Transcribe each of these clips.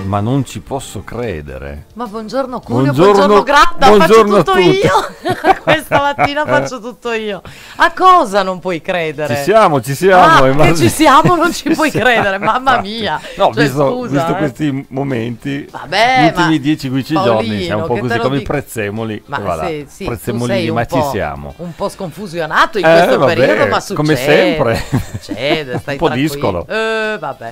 Ma non ci posso credere. Ma buongiorno Curio, buongiorno Gratta, buongiorno faccio tutto io. Questa mattina faccio tutto io. A cosa non puoi credere? Ci siamo. Che ci siamo, non ci puoi credere, mamma mia. No, cioè, visto questi momenti, vabbè, gli ultimi 10-15 giorni siamo un po' così come i dico. prezzemoli. Ma sì, prezzemolini, ma ci siamo. Un po' sconfusionato in questo periodo, ma succede. Come sempre. Succede, stai un po' tranquillo. discolo. Vabbè.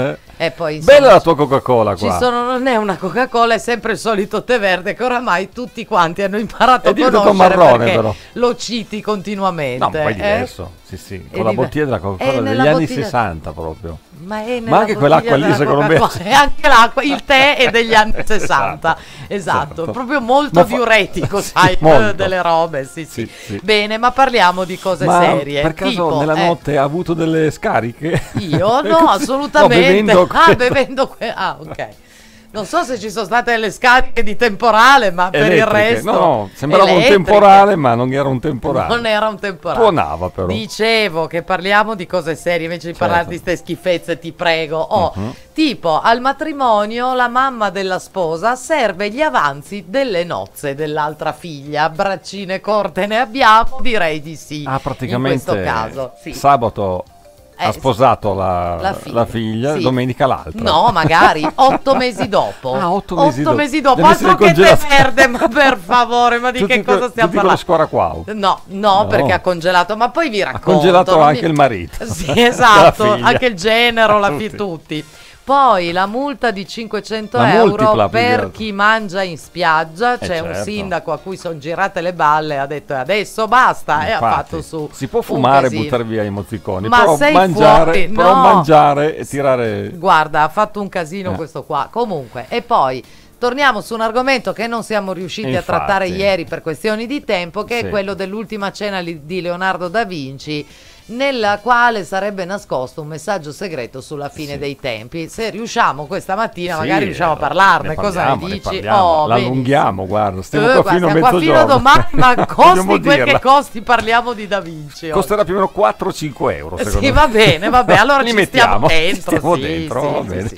E poi, insomma, bella la tua Coca-Cola qua. Non è una Coca-Cola, è sempre il solito tè verde che oramai tutti quanti hanno imparato a diventato conoscere, marrone, perché però lo citi continuamente. No, poi è diverso. Sì. Con la bottiglia della Coca-Cola degli anni 60 proprio. Ma anche quell'acqua lì, secondo me. E anche l'acqua, il tè è degli anni 60. Esatto. Proprio molto diuretico, sai, molto. delle robe. Sì. Bene, ma parliamo di cose serie. Per caso tipo, nella notte ha avuto delle scariche? Io no, assolutamente. Bevendo ok. Non so se ci sono state le scariche di temporale, ma per il resto... No, sembrava un temporale, ma non era un temporale. Non era un temporale. Tuonava però. Dicevo che parliamo di cose serie, invece di parlare di ste schifezze, ti prego. Tipo, al matrimonio la mamma della sposa serve gli avanzi delle nozze dell'altra figlia. Braccine corte ne abbiamo? Direi di sì. Praticamente in questo caso, sì. Sabato... ha sposato la figlia, sì. Domenica l'altra. No, magari 8 mesi dopo. 8 mesi dopo. Altro che tè verde, ma per favore, ma di che cosa stiamo parlando? Lo scoraquau. No, perché ha congelato, ma poi vi racconto. Ha congelato anche il marito. Sì, esatto, anche il genero, tutti. Poi la multa di 500 euro per chi mangia in spiaggia. C'è un sindaco a cui sono girate le balle, ha detto adesso basta, e ha fatto su. Si può fumare e buttare via i mozziconi, ma però mangiare, mangiare e tirare. Guarda, ha fatto un casino questo qua. Comunque, e poi torniamo su un argomento che non siamo riusciti a trattare ieri per questioni di tempo, che è quello dell'ultima cena di Leonardo da Vinci, nella quale sarebbe nascosto un messaggio segreto sulla fine dei tempi. Se riusciamo questa mattina magari riusciamo a parlarne. Cosa ne dici? L'allunghiamo, guarda, stiamo qua fino a mezzogiorno. Fino a domani, ma costi quel che costi, parliamo di Da Vinci. Costerà più o meno 4-5 euro, secondo me. Va bene, allora li ci mettiamo, stiamo dentro. Dentro, va bene.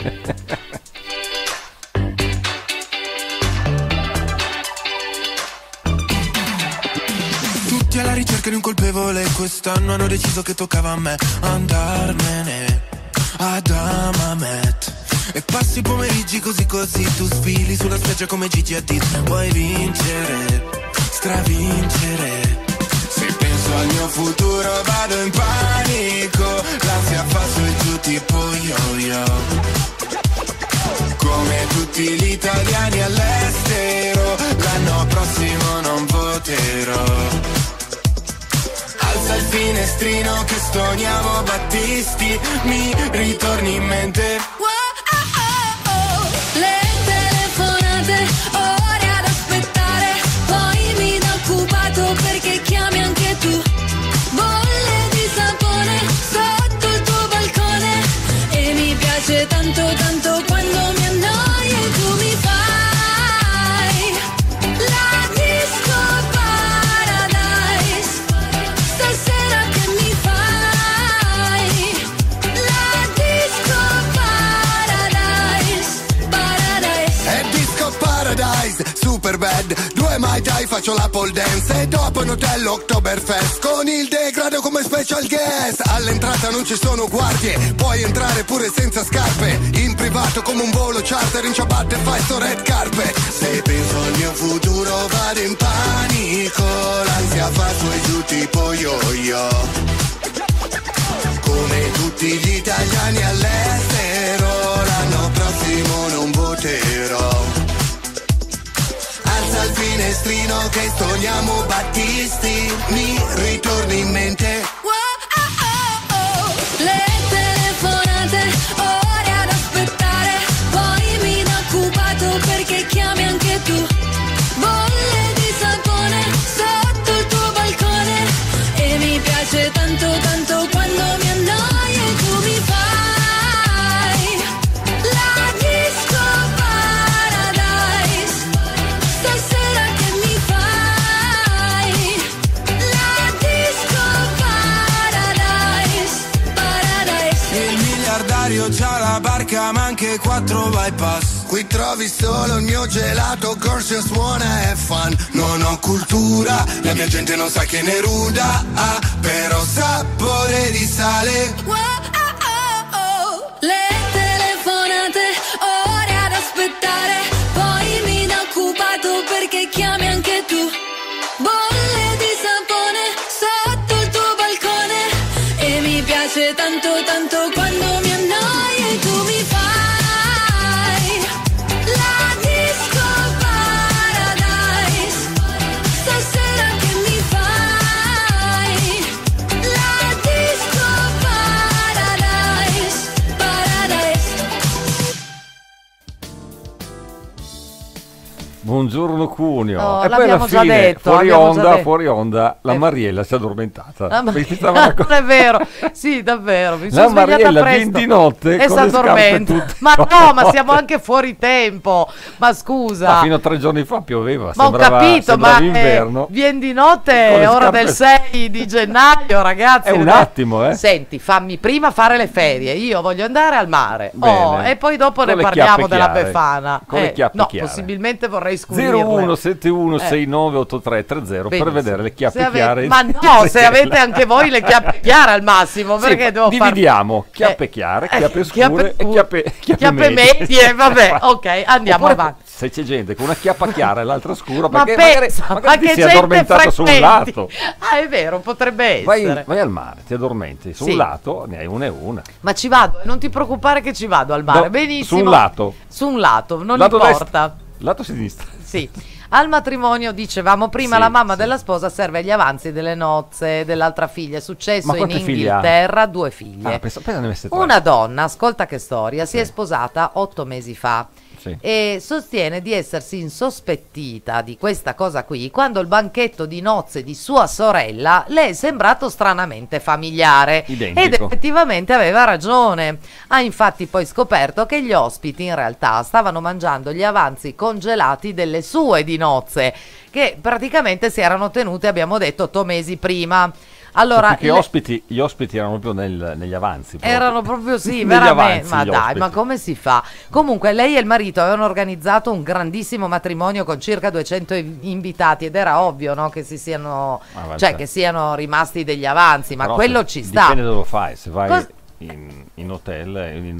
Alla ricerca di un colpevole, quest'anno hanno deciso che toccava a me andarmene ad Amamet. E passi i pomeriggi così, tu sfili sulla spiaggia come Gigi Hadid. Vuoi vincere, stravincere. Se penso al mio futuro vado in panico, l'ansia fa su e giù tipo yo-yo. Come tutti gli italiani all'estero, l'anno prossimo non voterò. Alza il finestrino che stoniamo Battisti, mi ritorni in mente. Le telefonate, ore ad aspettare, poi mi dà occupato perché chiami anche tu. Bolle di sapone sotto il tuo balcone, e mi piace tanto quando mi annoio e tu mi fai la disco paradise. Stasera che mi fai la disco paradise. È disco paradise, super bad. 2 Mai Tai, faccio la pole dance. E dopo in hotel Oktoberfest con il degrado come special guest. All'entrata non ci sono guardie, puoi entrare pure senza scarpe. In privato come un volo charter, in ciabatte fai sto red carpet. Se penso al mio futuro vado in panico, l'ansia fa su e giù tipo yo-yo. Come tutti gli italiani all'estero, l'anno prossimo non voterò. Alza il finestrino che stoniamo Battisti, mi ritorni in mente. Le telefonate, ore ad aspettare, poi mi dà occupato perché chiami anche tu. Bolle di sapone sotto il tuo balcone, e mi piace tanto quando mi annoio e tu mi fai la disco paradise. Stasera che mi fai la disco paradise. c'ha la barca ma anche 4 bypass. Qui trovi solo il mio gelato, corso suona e fan. Non ho cultura, la mia gente non sa che ne ruda, però sapore di sale. Le telefonate, ore ad aspettare, poi mi dà occupato perché chiami anche tu. Bolle di sapone sotto il tuo balcone, e mi piace tanto tanto quando mi annoi e tu mi fai la disco paradise. Stasera che mi fai la disco paradise, paradise. Buongiorno Cuneo. No, E poi alla l'abbiamo già fine, detto, fuori abbiamo già onda, detto. fuori onda, la Mariella si è addormentata. La Perché Mariella, stava non è vero, sì, davvero. Mi sono La svegliata Mariella presto di notte e con si le scarpe addormenta. tutte Ma no, ma rotte. siamo anche fuori tempo. Ma scusa. Ma fino a 3 giorni fa pioveva, Ma ho capito, sembrava ma inverno. vieni di Con notte, le ora scarpe- del 6 di gennaio, ragazzi. È un attimo, eh. Senti, fammi prima fare le ferie. Io voglio andare al mare. Bene. E poi dopo Con ne le parliamo chiappe della chiare. Befana. Con le chiappe no, chiare. possibilmente vorrei scurrirle. 0171698330 per Benissimo. vedere le chiappe Se ave- chiare. Ma no, se avete anche voi le chiappe chiare al massimo, Sì, perché devo far... dividiamo chiappe chiare, chiappe scure e chiappe medie. Vabbè, ok, andiamo Oppure, avanti. se c'è gente con una chiappa chiara e l'altra scura, Ma perché pensa, magari ma ti che sei gente addormentato su un frequenti. lato. Ah, è vero, potrebbe essere. Vai al mare, ti addormenti su Sì. un lato, ne hai una e una. Ma ci vado, non ti preoccupare che ci vado al mare. No, Benissimo. su un lato. Su un lato, non Lato importa. Lato sinistra. Sì. Al matrimonio, dicevamo prima, Sì, la mamma sì. della sposa serve gli avanzi delle nozze dell'altra figlia. È successo Ma in quante figlie ha? Inghilterra, 2 figlie. Ah, pensa ne avesse 3. Una donna, ascolta che storia, si è sposata 8 mesi fa. Sì. E sostiene di essersi insospettita di questa cosa qui quando il banchetto di nozze di sua sorella le è sembrato stranamente familiare. Identico. Ed effettivamente aveva ragione. Ha infatti poi scoperto che gli ospiti in realtà stavano mangiando gli avanzi congelati delle sue di nozze, che praticamente si erano tenute, abbiamo detto, 8 mesi prima. Allora, Perché gli ospiti erano proprio negli avanzi. proprio. erano proprio sì, Negli veramente. avanzi Ma gli dai, ospiti. ma come si fa? Comunque, lei e il marito avevano organizzato un grandissimo matrimonio con circa 200 invitati id era ovvio, no, che si siano, Ah, cioè beh, che siano rimasti degli avanzi, ma Però quello se- ci sta. Dipende dove lo fai, se vai Cos- in hotel,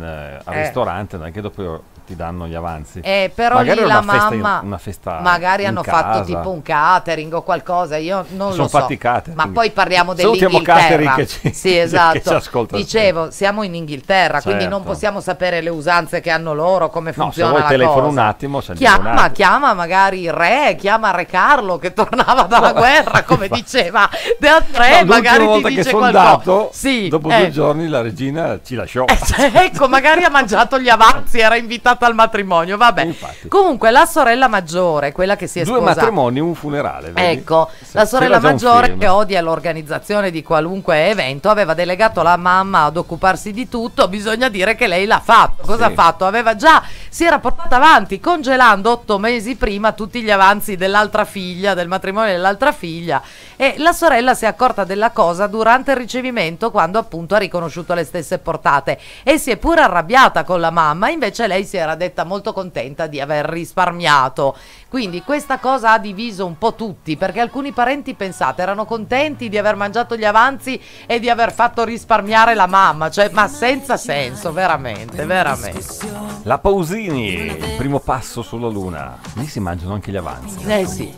al ristorante, anche dopo ti danno gli avanzi. Però Magari lì è la una festa mamma una festa magari in hanno casa. fatto tipo un catering o qualcosa, io non Sono lo so. fatti catering. Ma poi parliamo Salutiamo dell'Inghilterra. catering che ci- Sì, che esatto. ci ascolta Dicevo, siamo in Inghilterra, quindi non Certo. possiamo sapere le usanze che hanno loro, come No, se funziona vuoi la telefono cosa. un attimo, sentiamo un attimo. Chiama magari il re, chiama Re Carlo che tornava dalla guerra, come diceva De André, No, magari l'ultima ti volta che dice sono qualcosa. andato, Sì, dopo 2 giorni la regina ci lasciò. ecco, magari ha mangiato gli avanzi, era invitata al matrimonio, vabbè. Infatti. Comunque la sorella maggiore, quella che si è 2 sposata, matrimoni, un funerale. Vedi? ecco, Se- la sorella c'era già un maggiore film. che odia l'organizzazione di qualunque evento aveva delegato la mamma ad occuparsi di tutto. Bisogna dire che lei l'ha fatto. Cosa Sì. ha fatto? Si era portata avanti congelando 8 mesi prima tutti gli avanzi dell'altra figlia, del matrimonio dell'altra figlia, e la sorella si è accorta della cosa durante il ricevimento, quando appunto ha riconosciuto le stesse portate, e si è pure arrabbiata con la mamma. Invece lei si era detta molto contenta di aver risparmiato. Quindi questa cosa ha diviso un po' tutti, perché alcuni parenti, pensate, erano contenti di aver mangiato gli avanzi e di aver fatto risparmiare la mamma, cioè, ma senza senso, veramente, veramente. La Pausini, il primo passo sulla luna. Lì si mangiano anche gli avanzi. Sì.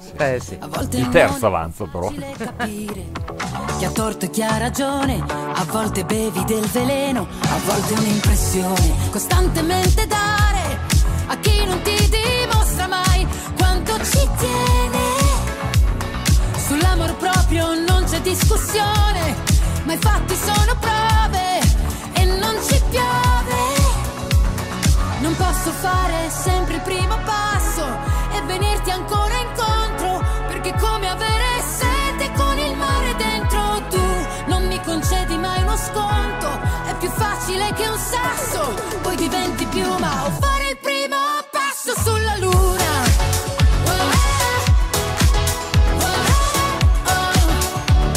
Il terzo avanzo però. Chi ha torto e chi ha ragione, a volte bevi del veleno, a volte un'impressione, costantemente dare a chi non ti dimostra mai quanto ci tiene. Sull'amor proprio non c'è discussione, ma i fatti sono prove e non ci piove. Non posso fare sempre il primo passo e venirti ancora incontro, perché come avere sete con il mare dentro. Tu non mi concedi mai uno sconto, è più facile che un sasso, poi diventi piuma o fare il primo passo sulla luna.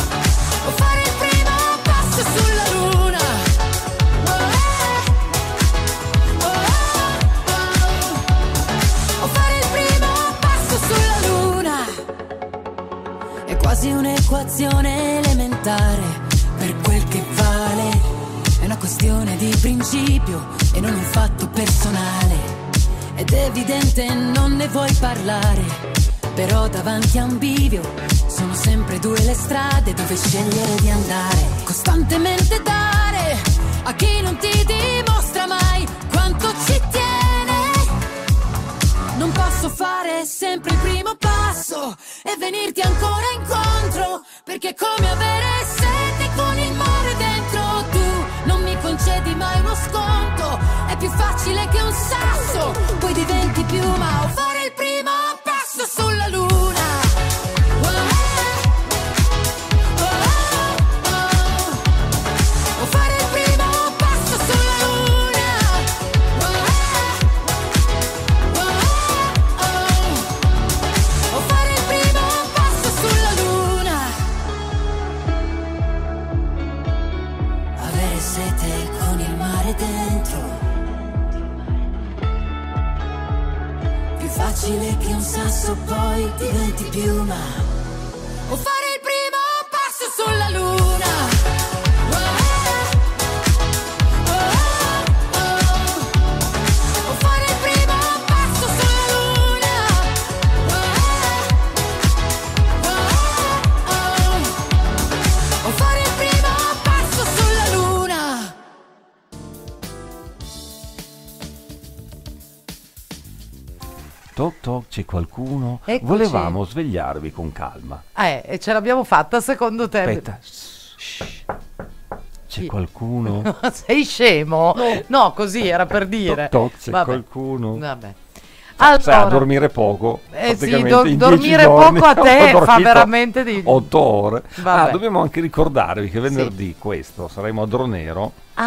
O fare il primo passo sulla luna. un'equazione elementare, per quel che vale. È una questione di principio e non un fatto personale. Ed è evidente non ne vuoi parlare, però davanti a un bivio sono sempre due le strade dove scegliere di andare. Costantemente dare a chi non ti dimostra mai quanto ci tiene. Non posso fare sempre il primo passo e venirti ancora incontro, perché è come avere sete con il mare dentro. Tu non mi concedi mai uno sconto, è più facile che un sasso, poi diventi piuma o fare il primo passo sulla luna. O fare il primo passo sulla luna. O fare il primo passo sulla luna. Avere sete con il mare dentro, più facile che un sasso poi diventi piuma. O fare il primo passo sulla luna. O fare il primo passo sulla luna. O fare il primo passo sulla luna. Toc toc, c'è qualcuno? Eccoci. Volevamo svegliarvi con calma. E ce l'abbiamo fatta secondo te? Aspetta. C'è qualcuno? Sei scemo? No, così era per dire. Toc toc, c'è Vabbè. qualcuno? Vabbè. Sai, a dormire poco. sì, praticamente in 10 dormire giorni poco a ho te fa dormito veramente di... 8 ore. Vabbè. Dobbiamo anche ricordarvi che venerdì questo saremo a Dronero.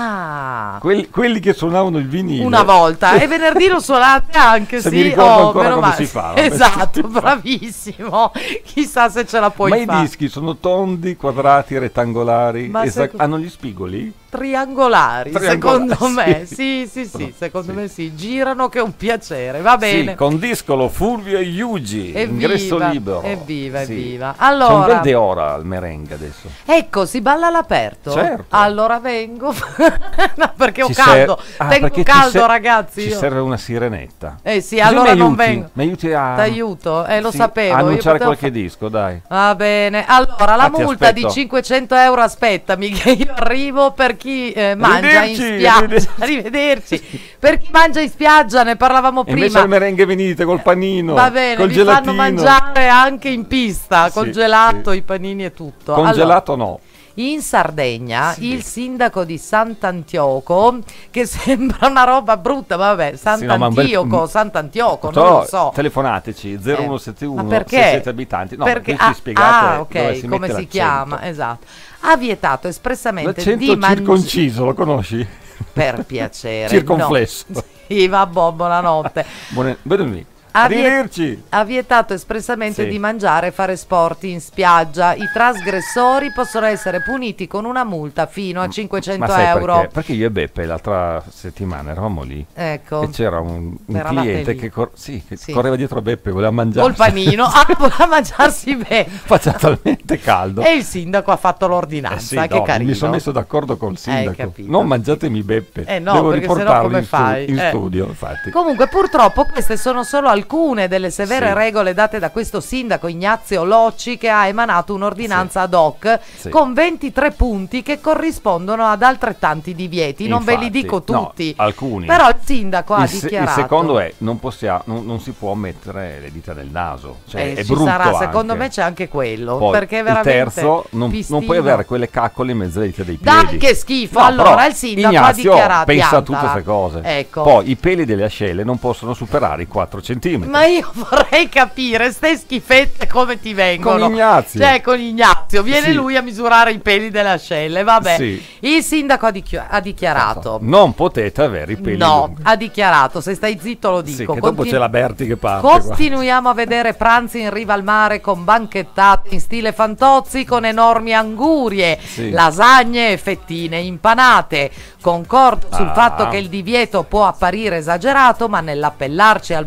Ah, Quelli che suonavano il vinile. una volta. E venerdì lo suonate anche, Se sì. mi ricordo ancora meno come male. si fa. Esatto, bravissimo. Chissà se ce la puoi Ma i fare. dischi sono tondi, quadrati, rettangolari? Ma hanno gli spigoli? Triangolari, Triangolari, secondo me. sì. Sì, secondo me sì. Girano che è un piacere, va bene. Sì, con discolo Fulvio e Yugi, ingresso libero. Evviva, Sì. evviva. C'è un Allora, bel deora al merengue adesso. ecco, si balla all'aperto? Certo. Allora vengo. No, perché ho Ci caldo. ser- Tengo perché caldo, ragazzi. Ci io. serve una sirenetta. Eh sì, Così allora mi non aiuti, vengo. Mi aiuti a... T'aiuto? Lo sì, sapevo. a io annunciare potevo qualche disco, dai. Va bene, allora la Ti multa aspetto. di 500 euro, aspettami che io arrivo, per chi mangia in Arrivederci, spiaggia, arrivederci, per chi mangia in spiaggia, ne parlavamo E invece prima, al merengue venite col panino, va bene, col vi gelatino. fanno mangiare anche in pista, col Sì, gelato, sì. i panini e tutto. Congelato Allora, no. in Sardegna Sì. il sindaco di Sant'Antioco, che sembra una roba brutta, vabbè, Sant'Antioco, Sant'Antioco, non lo so. Telefonateci 0171 Ma perché? se siete abitanti. No, perché qui ci spiegate ok, dove si come mette si l'accento. chiama, esatto. Ha vietato espressamente L'accento di mangiare, circonciso, lo conosci? per piacere. Circonflesso. No. Sì, vabbè, buonanotte. Benvenuti. Ha viet- Arrivederci. Ha vietato espressamente Sì. di mangiare e fare sport in spiaggia. I trasgressori possono essere puniti con una multa fino a 500 Ma sai euro. perché? Perché io e Beppe l'altra settimana eravamo lì Ecco. e c'era un Eravate cliente lì. che, Sì. correva dietro a Beppe, voleva mangiare. Col panino, voleva mangiarsi bene. Faceva talmente caldo. E il sindaco ha fatto l'ordinanza, Sì, che no, carino. mi sono messo d'accordo col sindaco. capito. Non mangiatemi Beppe. No, Devo perché sennò riportarlo come in, fai? in studio, infatti. Comunque purtroppo queste sono solo alcune delle severe Sì. regole date da questo sindaco Ignazio Locci, che ha emanato un'ordinanza ad hoc Sì. con 23 punti che corrispondono ad altrettanti divieti. Non ve li Infatti, dico no, tutti, alcuni. però il sindaco ha Il dichiarato. secondo è non si può mettere le dita nel naso, cioè è ci brutto sarà, anche. secondo me c'è anche quello, Poi, perché il veramente terzo non pistino. puoi avere quelle caccole in mezzo alle dita dei piedi. Dai, che schifo. No, Allora però il sindaco Ignazio ha dichiarato, pensa a tutte piantala. queste cose. Ecco. Poi i peli delle ascelle non possono superare i 4 centimetri. Ma io vorrei capire ste schifette come ti vengono. Con Ignazio. Cioè con Ignazio. Viene Sì. lui a misurare i peli delle ascelle. Vabbè. Sì. Il sindaco ha dichiarato. Non potete avere i peli No, lunghi. ha dichiarato. Se stai zitto lo dico. Sì, che dopo c'è la Berti che parte. Continuiamo a vedere pranzi in riva al mare con banchettate in stile Fantozzi con enormi angurie, Sì. lasagne e fettine impanate. Concordo sul Ah. fatto che il divieto può apparire esagerato, ma nell'appellarci al buon senso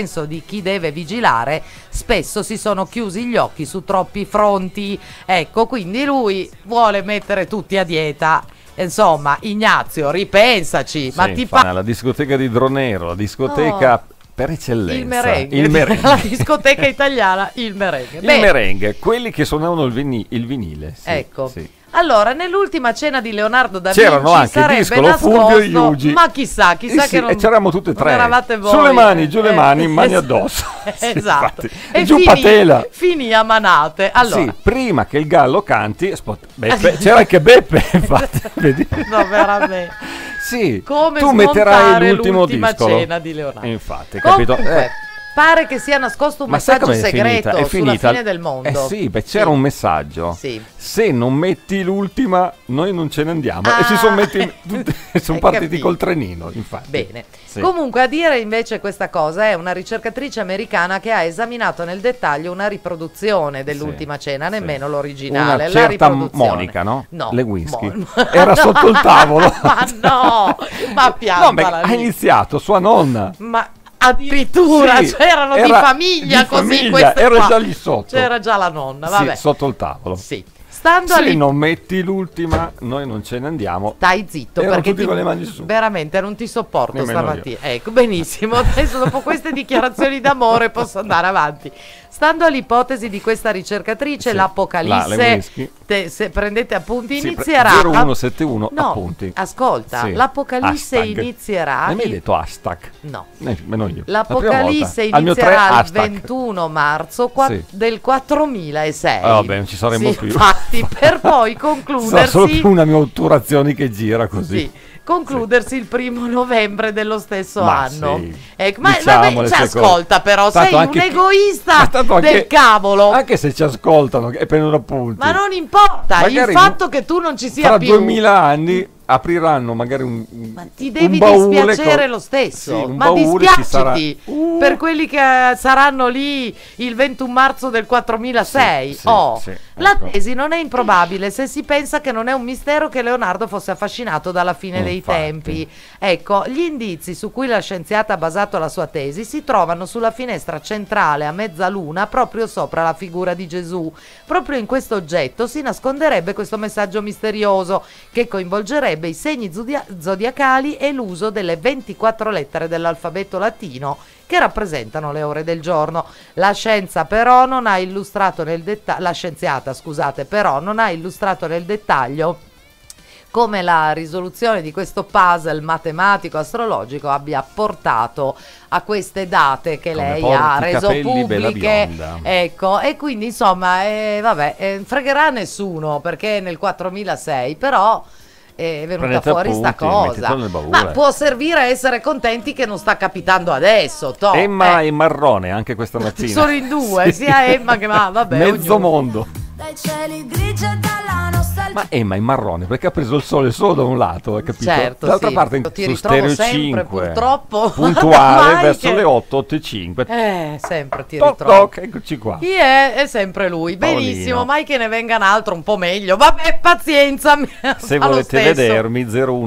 senso di chi deve vigilare, spesso si sono chiusi gli occhi su troppi fronti. Ecco, quindi lui vuole mettere tutti a dieta. Insomma, Ignazio, ripensaci. Sì, Ma ti fa la discoteca di Dronero, la discoteca per eccellenza. il merengue. La discoteca italiana, il merengue. Il merengue, quelli che suonavano il vinile. Sì, ecco. sì. Allora, nell'ultima cena di Leonardo da Vinci c'erano anche sarebbe Discolo, nascosto, Fulvio e Iugi. ma chissà Sì, che non, e c'eravamo tutte e non tre. eravate voi. Sulle mani, giù le mani, mani addosso. Sì, Esatto. infatti. E giù patela. finì a manate. Allora, Sì, prima che il gallo canti, Beppe, c'era anche Beppe, infatti. Vedi? No, veramente. Sì, Come tu metterai smontare l'ultimo l'ultima discolo. cena di Leonardo. Infatti, capito? Comunque, pare che sia nascosto un Ma sai messaggio com'è segreto finita? È sulla finita. fine del mondo. Sì, beh, c'era un messaggio. Sì. Se non metti l'ultima, noi non ce ne andiamo. E si sono Hai partiti capito. col trenino, infatti. Bene. Sì. Comunque, a dire invece questa cosa è una ricercatrice americana che ha esaminato nel dettaglio una riproduzione dell'ultima cena, nemmeno l'originale. Una la certa riproduzione. Monica, no? No. Lewinsky. Era sotto il tavolo. Ma no, ma No, piantala ha lì. iniziato sua nonna. Ma addirittura Sì, c'erano di era famiglia di così famiglia, queste era qua. già lì sotto. C'era già la nonna, Sì, vabbè. sotto il tavolo. Sì. Stando Se lì, non metti l'ultima, noi non ce ne andiamo. stai zitto Erano perché tutti con le mani su. veramente non ti sopporto Nemmeno stamattina. Ecco, benissimo. Adesso dopo queste dichiarazioni d'amore posso andare avanti. Stando all'ipotesi di questa ricercatrice, Sì, l'Apocalisse, la Lewinsky. se prendete appunti, Sì, inizierà 0171 No, appunti. ascolta, Sì. l'Apocalisse Hashtag. inizierà Non hai mai detto hashtag? No. Meno io. L'Apocalisse Al mio 3 inizierà il hashtag. 21 marzo Sì. del 4006. Vabbè, non ci saremo Sì, più. infatti, per poi Sarà solo concludersi più una mia otturazione che gira così. sì, concludersi il 1° novembre dello stesso Ma anno. sì, Ecco, ma diciamo vabbè, le ci sue ascolta cose. però, Tanto sei un anche chi- egoista Ma tanto anche- del cavolo. Anche se ci ascoltano e prendono appunti. Ma non importa, Magari il fatto che tu non ci sia tra più 2000 anni apriranno magari ma ti devi un baule dispiacere con- lo stesso. Sì, un Ma baule ci sarà. dispiaciti per quelli che saranno lì il 21 marzo del 4006. Sì, sì, La ecco. tesi non è improbabile se si pensa che non è un mistero che Leonardo fosse affascinato dalla fine dei Infatti. tempi. Ecco, gli indizi su cui la scienziata ha basato la sua tesi si trovano sulla finestra centrale a mezzaluna proprio sopra la figura di Gesù. Proprio in questo oggetto si nasconderebbe questo messaggio misterioso che coinvolgerebbe i segni zodiacali e l'uso delle 24 lettere dell'alfabeto latino che rappresentano le ore del giorno. La scienza però non ha illustrato nel dettaglio, la scienziata, scusate, però non ha illustrato nel dettaglio come la risoluzione di questo puzzle matematico astrologico abbia portato a queste date che Come lei porti ha i reso capelli, bella pubbliche. bionda. Ecco, e quindi insomma, fregherà nessuno perché nel 4006, però è venuta Prendete fuori sta appunti, cosa. mettetelo nel baule. Ma può servire a essere contenti che non sta capitando adesso. Toh, Emma e Marrone anche questa mattina. sono in due, Sì. sia Emma che vabbè. Mezzo ognuno. mondo. Dai cieli grigi e dalla nostalgia. Ma Emma è marrone perché ha preso il sole solo da un lato, hai capito? Certo, Dall'altra sì. parte Ti su ritrovo Stereo sempre, 5 purtroppo. puntuale Mai verso che- le 8:05. Sempre ti Toc ritrovo. toc, eccoci qua. Chi è sempre lui. Paolino. Benissimo, mai che ne venga un altro un po' meglio. Vabbè, pazienza. Se fa lo volete stesso. vedermi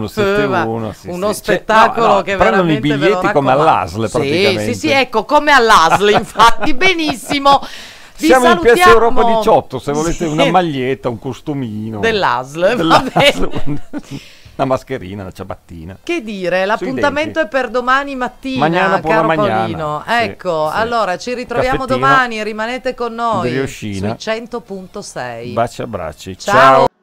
0171 sì, uno sì. spettacolo No, no, che prendono i veramente ve lo biglietti come raccomando. all'ASL praticamente. Sì, sì, ecco, come all'ASL, infatti, benissimo. Vi Siamo in Piazza salutiamo. Europa 18 se volete Sì. una maglietta, un costumino Dell'ASL, dell'ASL, vabbè. una mascherina, una ciabattina. Che dire, l'appuntamento è per domani mattina, Mañana por caro la mañana. Paolino. Sì, Ecco, sì. allora ci ritroviamo Caffettino. domani, rimanete con noi Briochina. sui 100.6. Baci e abbracci. Ciao.